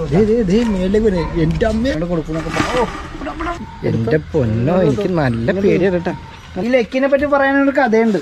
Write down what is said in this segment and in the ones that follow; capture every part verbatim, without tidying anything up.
എന്റെ അമ്മയോട് കൊടുക്കുന്നൊക്കെ. എന്റെ പൊന്നോ, എനിക്ക് നല്ല പേടിയാണ് കേട്ടാ. ഈ ലെക്കിനെ പറ്റി പറയാനൊരു കഥയുണ്ട്.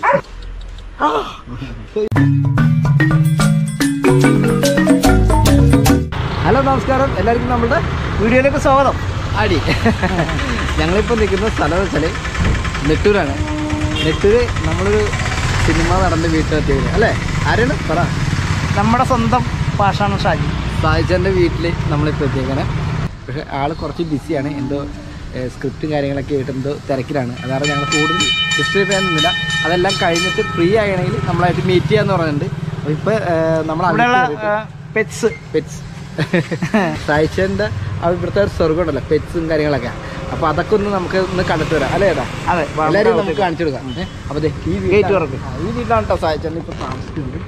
ഹലോ, നമസ്കാരം എല്ലാവർക്കും നമ്മുടെ വീഡിയോയിലേക്ക് സ്വാഗതം. അടി ഞങ്ങളിപ്പോൾ നിൽക്കുന്ന സ്ഥലം വെച്ചാൽ നെട്ടൂരാണ്. നെട്ടൂര് നമ്മളൊരു സിനിമ നടന്ന് വീട്ടിലെത്തിയത് അല്ലേ? ആരാണ് പറ? നമ്മുടെ സ്വന്തം pashanam ഷാജി സായിച്ചൻ്റെ വീട്ടിൽ നമ്മളിപ്പോൾ എത്തിയേക്കാണ്. പക്ഷേ ആൾ കുറച്ച് ബിസിയാണ്, എന്തോ സ്ക്രിപ്റ്റും കാര്യങ്ങളൊക്കെ ആയിട്ട് എന്തോ തിരക്കിലാണ്. അതാണ് ഞങ്ങൾ കൂടുതൽ ഡിസ്റ്റർബ് ചെയ്യാനൊന്നുമില്ല. അതെല്ലാം കഴിഞ്ഞിട്ട് ഫ്രീ ആണെങ്കിൽ നമ്മളായിട്ട് മീറ്റ് ചെയ്യാന്ന് പറഞ്ഞിട്ടുണ്ട്. അപ്പോൾ ഇപ്പോൾ നമ്മൾ പെറ്റ്സ് പെറ്റ്സ് സായിച്ചൻ്റെ ഇവിടുത്തെ ഒരു സ്വർഗ്ഗം ഉണ്ടല്ലോ, പെറ്റ്സും കാര്യങ്ങളൊക്കെ. അപ്പോൾ അതൊക്കെ ഒന്ന് നമുക്ക് ഒന്ന് കണ്ടിട്ട് വരാം അല്ലേ ഏട്ടാ? അതെ, എല്ലാവരും നമുക്ക് കാണിച്ചു കൊടുക്കാം. അപ്പോൾ ഈ ഗേറ്റ് തുറക്കും. ഈ വീട്ടിലാണ് കേട്ടോ സായിച്ചൻ്റെ ഇപ്പോൾ താമസിക്കുന്നത്.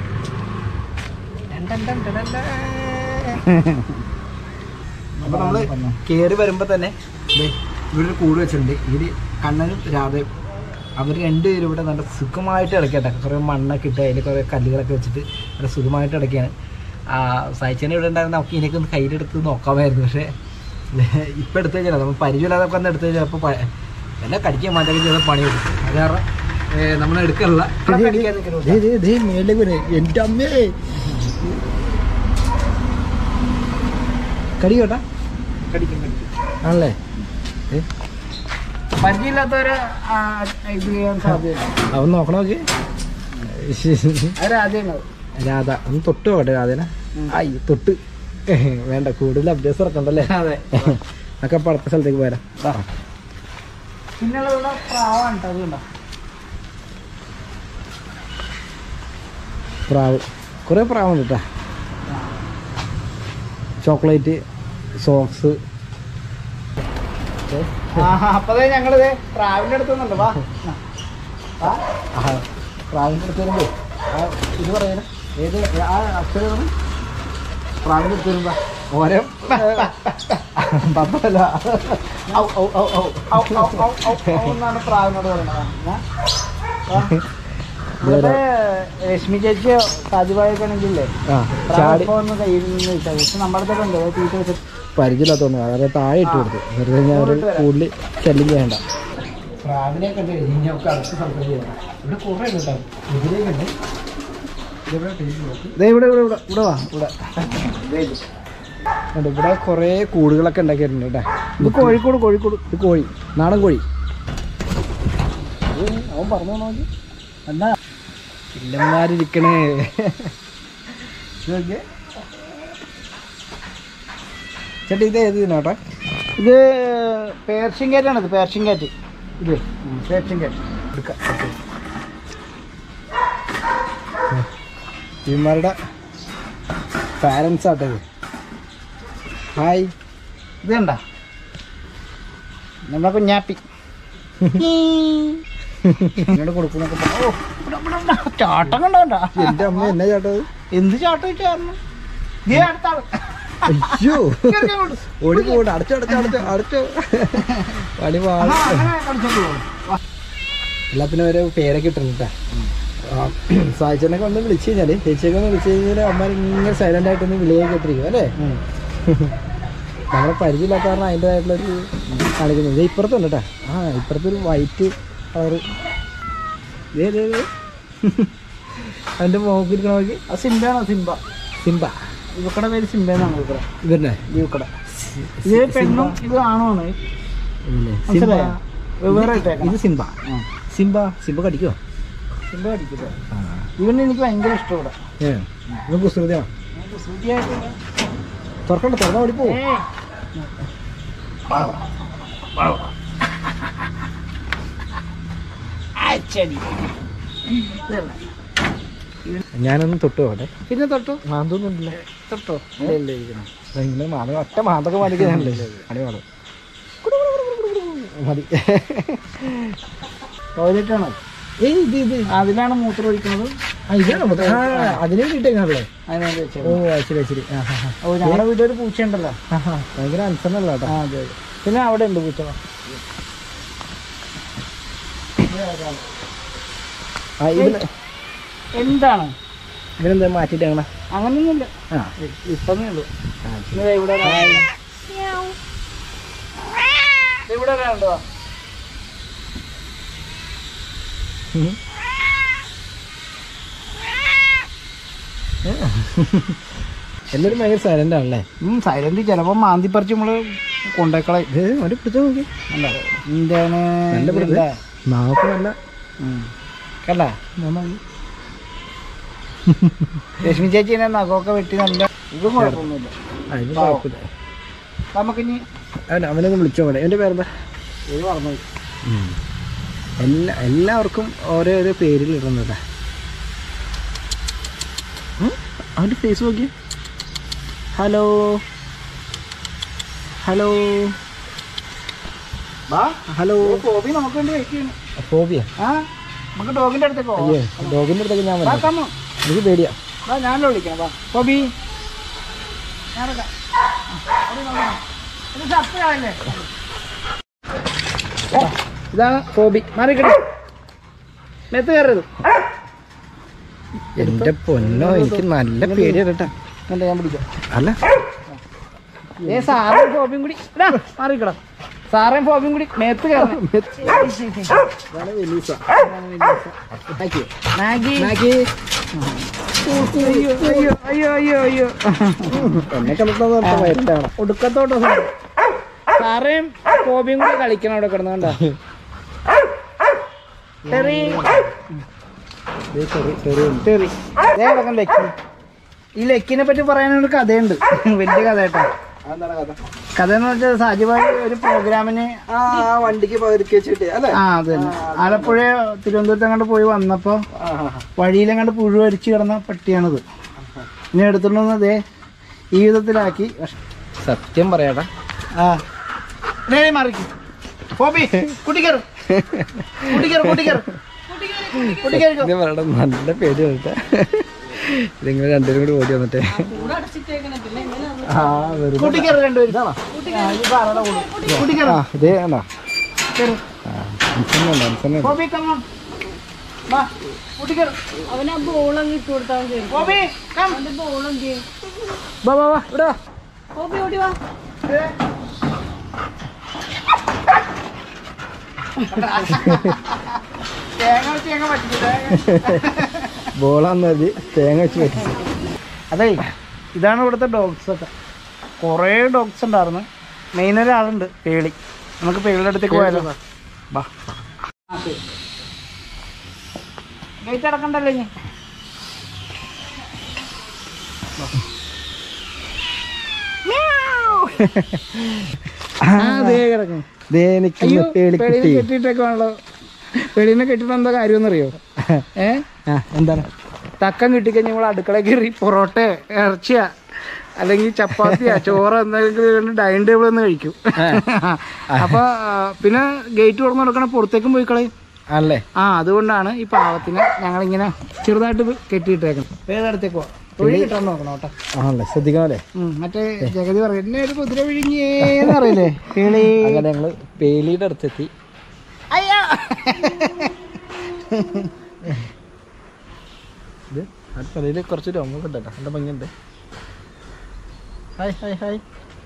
അപ്പോൾ നമ്മൾ കയറി വരുമ്പോൾ തന്നെ ഇവിടെ ഒരു കൂട് വെച്ചിട്ടുണ്ട്. ഇതിൽ കണ്ണനും രാധയും അവർ രണ്ടുപേരും ഇവിടെ നല്ല സുഖമായിട്ട് ഇടയ്ക്കട്ടെ. കുറേ മണ്ണൊക്കെ ഇട്ട് അതിൽ കുറേ കല്ലുകളൊക്കെ വെച്ചിട്ട് നല്ല സുഖമായിട്ട് ഇടയ്ക്കാണ്. സായിച്ചനെ ഇവിടെ ഉണ്ടായിരുന്ന നമുക്ക് ഇതിനൊക്കെ ഒന്ന് കയ്യിലെടുത്ത് നോക്കാമായിരുന്നു. പക്ഷേ ഇപ്പം എടുത്തു കഴിഞ്ഞാൽ നമ്മൾ പരിചയമില്ലാതൊക്കെ ഒന്ന് എടുത്തു കഴിഞ്ഞാൽ അപ്പോൾ എല്ലാം കടിക്കാൻ മാറ്റൊക്കെ ചെയ്ത പണി കൊടുക്കും. അത് കാരണം നമ്മൾ എടുക്കാറില്ല. എൻ്റെ അമ്മേ കടിക്കോട്ടാ, കടിക്കും കടിക്കും ആണല്ലേ? പരിചയമില്ലാത്തവരെ ഇത് ചെയ്യാൻ സാധ്യത. അവൻ നോക്കണ നോക്കി. രാധയാണ്. രാധ ഒന്ന് തൊട്ട് പോട്ടെ രാധേന. ആയി തൊട്ട് വേണ്ട, കൂടുതൽ അഭ്യാസം ഇറക്കണ്ടല്ലേ? അതെ. ഒക്കെ അപ്പോൾ അടുത്ത സ്ഥലത്തേക്ക് പോരാ. പിന്നെയുള്ള പ്രാവാണ് കേട്ടോ. അതുകൊണ്ടോ പ്രാവ്, കുറേ പ്രാവുണ്ട് കേട്ടോ. Chocolate, socks. അപ്പതേ ഞങ്ങളിത് പ്രാവിൻ്റെ അടുത്ത് നിന്നുണ്ട്. വാ പ്രാവിൻ്റെ അടുത്ത് വരുമ്പോ ഇത് പറയുന്നത് ഏത് ആ അക്ഷരമാണ്? പ്രാവിൻ്റെ അടുത്ത് വരുമ്പോ ഓരോ പപ്പല്ല എന്നാണ് പ്രാവിനോട് പറയുന്നത്. ഇവിടെ രശ്മി ചേച്ചിയോ സാജുബായൊക്കെ ആണെങ്കിലേ ഒന്ന് കയ്യിൽ നിന്ന് വെച്ചാൽ പക്ഷെ നമ്മുടെ അടുത്തൊക്കെ ഉണ്ട് തീറ്റ വെച്ചിട്ട് പരിചയമില്ലാത്തോന്നു അവരെ താഴെ ഇട്ട് കൊടുത്തു. വെറുതെ ഞാൻ അവർ കൂടുതൽ ശല്യം ചെയ്യണ്ട. പ്രാവിനെ കണ്ട് കഴിഞ്ഞാൽ നമുക്ക് അടുത്ത സ്ഥലത്ത് ചെയ്യണം. ഇവിടെ കുറേ കേട്ടോ. ഇതിലേക്ക് ഉണ്ട്. ഇവിടെ ഇവിടെ ഇവിടെ ഇവിടെ ഇവിടെ വാ ഇവിടെ ഇവിടെ കുറേ കൂടുകളൊക്കെ ഉണ്ടാക്കിയിട്ടുണ്ട് കേട്ടോ. ഇത് കോഴിക്കോട് കോഴിക്കോട് ഇത് കോഴി, നാടൻ കോഴി. അവൻ പറഞ്ഞു നോക്കി എന്നാ ഇല്ലന്മാരിക്കണേ. ചേട്ടാ ഇത് ഏത് ഇതിനാട്ടെ? ഇത് പേർഷ്യൻ കാറ്റാണ്. ഇത് പേർഷ്യൻ കാറ്റ്. ഇത് പേർഷ്യൻ കാറ്റ് എടുക്കാം. ഇവന്മാരുടെ പാരൻസ് ആട്ടെ ഇത്. ഹായ്, ഇത് കണ്ട നമ്മളെ കുഞ്ഞാപ്പി ഇങ്ങോട്ട് കൊടുക്കുന്നൊക്കെ. ചാട്ടം കണ്ടോണ്ട. എന്റെ അമ്മ എന്നാ ചാട്ടത്? എന്ത് ചാട്ടം വെച്ചായിരുന്നു? അയ്യോ ഓടി പോകണ്ട. അടച്ചോ അടച്ചോ അടച്ചോ അടച്ചോ പണി പാടും. എല്ലാത്തിനും ഓരോ പേരൊക്കെ ഇട്ടിട്ടാ. സായിച്ചനൊക്കെ ഒന്ന് വിളിച്ചു കഴിഞ്ഞാല്, ചേച്ചിയൊക്കെ ഒന്ന് വിളിച്ചു കഴിഞ്ഞാൽ അമ്മ ഇങ്ങനെ സൈലന്റ് ആയിട്ടൊന്ന് വിളിയൊക്കെ ഇട്ടിരിക്കും അല്ലേ? നമ്മളെ പരിചയമില്ലാത്ത കാരണം അതിൻ്റെതായിട്ടുള്ളൊരു കാണിക്കുന്നത്. ഇപ്പുറത്തുണ്ട് കേട്ടാ. ആ ഇപ്പുറത്തൊരു വൈറ്റ് കളറ്. അതിന്റെ മോക്കിരിക്കണ നോക്കി. അത് സിംബയാണോ? സിംബ. സിംബ. ഇവക്കടെ പേര് സിംബെന്നാണ്. ഇവിടെ ഇവരുടെ ഇവക്കടെ ഇത് പെണ്ണും ഇത് ആണോണ്. ഇത് സിംബ. സിംബ സിംബ കടിക്കോ? സിംബ കടിക്കില്ല. ഇവന് എനിക്ക് ഭയങ്കര ഇഷ്ടം. ഇവിടെ കുസൃതിയാണ്. കുസൃതിയായിട്ട് തുറക്കണ്ട, തുറന്നാ ഓടിപ്പോ. ഞാനൊന്ന് തൊട്ട് പോട്ടെ. പിന്നെ തൊട്ടു മാന്തൊന്നുമില്ല. തൊട്ടോ ഇങ്ങനെ മാന്ത ഒറ്റ മാന്തൊക്കെ മാലിക്കാനല്ലേ പണി പാടും. മതി. ടോയ്ലറ്റാണോ? ഏയ് ഇത് ഇത് അതിലാണ് മൂത്രം ഒഴിക്കുന്നത്. ഇതാണ് അതിനെ വേണ്ടിയിട്ടേക്കാണല്ലേ? അതിനെ. ഓ ശരി ശരി. ഓ ഞങ്ങളുടെ വീട്ടിലൊരു പൂച്ചയുണ്ടല്ലോ, ഭയങ്കര അനുസരണല്ലോ കേട്ടോ. അതെ അതെ. പിന്നെ അവിടെ ഉണ്ട് പൂച്ച. എന്താണ് ഇവരെന്താ മാറ്റിട്ട് അങ്ങനെ അങ്ങനെയൊന്നുമില്ല. ആ ഇപ്പന്നേ ഉള്ളൂ. ഇവിടെ ഇവിടെ ഒരാളുണ്ടോ? എല്ലാവരും ഭയങ്കര സൈലന്റ് ആണല്ലേ? സൈലന്റ്. ചിലപ്പോ മാന്തിപ്പറിച്ച് നമ്മള് കൊണ്ടേക്കളെ. ഇത് ഒരു പിടിച്ചു നോക്കി എന്താണ് നാക്ക് നല്ല കണ്ട. രശ്മി ചേച്ചീനെ നഖമൊക്കെ വെട്ടി നല്ല ഇതും കുഴപ്പമൊന്നുമില്ല. അതിന് കുഴപ്പമില്ല. നമുക്കിനി അവൻ അവനൊന്ന് വിളിച്ചോ പോലെ. എൻ്റെ പേരെന്താ? ഇത് പറഞ്ഞു. എല്ലാ എല്ലാവർക്കും ഓരോരോ പേരിൽ ഇടുന്നതാ. അവൻ്റെ ഫേസ് നോക്കി. Hello hello hello. ഫോബി നമുക്ക് വേണ്ടി വെയിറ്റ് ചെയ്യണം. ഫോബിയ? ആ നമുക്ക് ഡോഗിന്റെ അടുത്തേക്ക് പോവാം. അയ്യോ, ഡോഗിൻ്റെ അടുത്തേക്ക് ഞാൻ വരാം. എനിക്ക് പേടിയാ. വാ, ഞാനല്ലോ വിളിക്കാം. വാ ഫോബി. ഇതാണ് ഫോബി. മാറിക്കട്ടെ. മെത്ത് കയറരുത്. എൻ്റെ പൊന്നോ, എനിക്ക് നല്ല പേടിയാണ് കേട്ടാ. എന്താ ഞാൻ പിടിക്കാം. അല്ല ഏ സാറും ഫോബിയും കൂടി മാറിക്കടാ. സാറേം ഫോബിയും കൂടി മേത്ത് കയറണം. അയ്യോ അയ്യോ അയ്യോ അയ്യോ അയ്യോ എന്നെ കളിക്കാൻ ഒടുക്കത്തോട്ടോ സാർ. സാറേം ഫോബിയും കൂടി കളിക്കണം അവിടെ കിടന്നു. കണ്ടോ ലെക്കി. ഈ ലെക്കിനെ പറ്റി പറയാനൊരു കഥയുണ്ട്. വലിയ കഥ കേട്ടോ. കഥ എന്ന് വെച്ചാൽ സാജുഭായി ഒരു പ്രോഗ്രാമിന് വണ്ടിക്ക് പകർത്തി വെച്ചിട്ട് അല്ലേ? ആ അത് തന്നെ. ആലപ്പുഴ തിരുവനന്തപുരത്ത് അങ്ങോട്ട് പോയി വന്നപ്പോ വഴിയിലെങ്ങാണ്ട് പുഴു അരിച്ചു കിടന്ന പട്ടിയാണിത്. ഇനി എടുത്തോണ്ട് അതേ ഈ വിധത്തിലാക്കി. സത്യം പറയാടാ. ആ മാറിക്കും. ഫോബി കുട്ടിക്കറും കുട്ടിക്കറും കുട്ടിക്കറും നല്ല പേടി കേട്ടാ. നിങ്ങൾ രണ്ടുപേരും കൂടി ഓടി വന്നിട്ടേ. കുട്ടിക്കറ് രണ്ടുപേരും ഇതേ ആണോ? അവനാ ബോളങ്ങ് ഇട്ട് കൊടുത്താൽ ബോളെങ്കി ഓടി വാ. ബോളാന്ന് മതി തേങ്ങ വെച്ച് പറ്റിച്ചു. അതെ ഇതാണ് ഇവിടുത്തെ ഡോഗ്സ് ഒക്കെ. കുറേ ഡോഗ്സ് ഉണ്ടായിരുന്നു. മെയിൻ ഒരാളുണ്ട് പേളി. നമുക്ക് പേളിയുടെ അടുത്തേക്ക് പോയാലോ? ബാ. ഗേറ്റ് അടക്കണ്ടല്ലോ ഇനി. കെട്ടിട്ടേക്കാണല്ലോ. പേളിനെ കെട്ടിട്ട് എന്താ കാര്യമെന്നറിയോ? ഏ എന്താണ്? തക്കം കിട്ടിക്കഴിഞ്ഞാൽ നമ്മൾ അടുക്കള കയറി പൊറോട്ട ഇറച്ചിയാ അല്ലെങ്കിൽ ചപ്പാത്തിയാ ചോറ് എന്തെങ്കിലും ഡൈനിങ് ടേബിൾ ഒന്ന് കഴിക്കും. അപ്പൊ പിന്നെ ഗേറ്റ് തുറന്നു കൊടുക്കണ പുറത്തേക്കും പോയി കളയും അല്ലേ? ആ അതുകൊണ്ടാണ് ഈ പാവത്തിന് ഞങ്ങളിങ്ങനെ ചെറുതായിട്ട് കെട്ടിയിട്ടേക്കണം. ഏതടുത്തേക്ക് പോവാം. തൊഴിൽ കിട്ടാൻ നോക്കണം കേട്ടോ. ആണല്ലേ? ശ്രദ്ധിക്കണല്ലേ? മറ്റേ ജഗതി പറയും എന്നെ ഒരു കുതിര വിഴിഞ്ഞേന്ന് അറിയില്ലേ പേളി. അങ്ങനെ ഞങ്ങള് പേളിയുടെ അടുത്തെത്തി. അയ്യോ ഇത് അടുക്കളയിൽ കുറച്ച് രോമൊക്കെ ഉണ്ടല്ലോ. നല്ല ഭംഗിയുണ്ട്. Hi hi hi.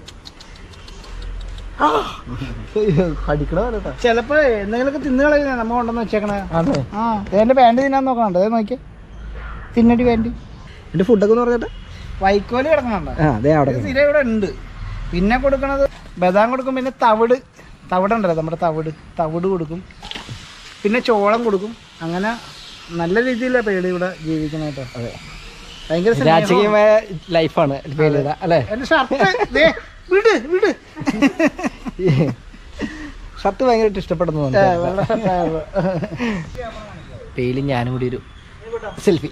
കടിക്കണോ കേട്ടോ. ചിലപ്പോ എന്തെങ്കിലുമൊക്കെ തിന്നു കളയുന്ന നമ്മ കൊണ്ടെന്ന് വെച്ചേക്കണേ. അതെ. ആ എന്റെ പാൻറ് തിന്നാൻ നോക്കണുണ്ട്. അതേ നോക്കി തിന്നടി പാൻറ്. എന്റെ ഫുഡൊക്കെ എന്ന് പറഞ്ഞിട്ട് വൈക്കോല് കിടക്കണുണ്ട്. സ്ഥിരം ഇവിടെ ഉണ്ട്. പിന്നെ കൊടുക്കണത് ബദാം കൊടുക്കും. പിന്നെ തവിട് തവിടുണ്ടല്ലോ നമ്മുടെ തവിട് തവിട് കൊടുക്കും. പിന്നെ ചോളം കൊടുക്കും. അങ്ങനെ നല്ല രീതിയിലാണ് പേളി ഇവിടെ ജീവിക്കുന്നത് കേട്ടോ. അതെ, ഭയങ്കര രാജകീയമായ ലൈഫാണ് അല്ലേ? എന്റെ ഷർട്ട് വിട് വിട് ഷർട്ട് ഭയങ്കരമായിട്ട് ഇഷ്ടപ്പെടുന്നു. പേലി ഞാനും കൂടി ഒരു സെൽഫി.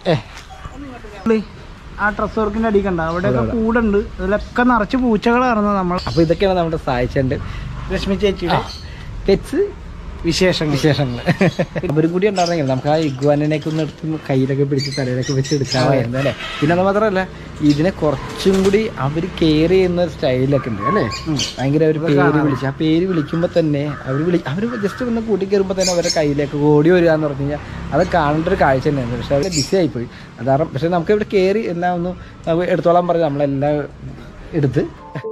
ആ ഡ്രസ് വർക്കിന്റെ അടിക്കണ്ട അവിടെയൊക്കെ കൂടുണ്ട്. അതിലൊക്കെ നിറച്ച് പൂച്ചകളായിരുന്നു നമ്മൾ. അപ്പൊ ഇതൊക്കെയാണ് നമ്മുടെ സഹായിച്ചുണ്ട് രശ്മി ചേച്ചിയുടെ പെറ്റ്സ്. വിശേഷങ്ങൾ വിശേഷങ്ങൾ അവരും കൂടി ഉണ്ടായിരുന്നെങ്കിൽ നമുക്ക് ആ ഇഗ്വാനിനെയൊക്കെ ഒന്ന് എടുത്ത് കയ്യിലൊക്കെ പിടിച്ച് തലയിലൊക്കെ വെച്ച് എടുക്കാമായിരുന്നു അല്ലേ. പിന്നെ അത് മാത്രമല്ല ഇതിനെ കുറച്ചും കൂടി അവർ കെയർ ചെയ്യുന്ന ഒരു സ്റ്റൈലൊക്കെ ഉണ്ട് അല്ലേ. ഭയങ്കര അവർ പേര് വിളിച്ച് ആ പേര് വിളിക്കുമ്പോൾ തന്നെ അവർ വിളി അവർ ജസ്റ്റ് ഒന്ന് കൂട്ടി കയറുമ്പോൾ തന്നെ അവരുടെ കയ്യിലേക്ക് ഓടി വരിക എന്ന് പറഞ്ഞു കഴിഞ്ഞാൽ അത് കാണേണ്ട ഒരു കാഴ്ച തന്നെയായിരുന്നു. പക്ഷെ അവർ ബിസി ആയിപ്പോയി അതാറും. പക്ഷെ നമുക്ക് ഇവിടെ കയറി എല്ലാം ഒന്ന് എടുത്തോളാൻ പറഞ്ഞ് നമ്മളെല്ലാം എടുത്ത്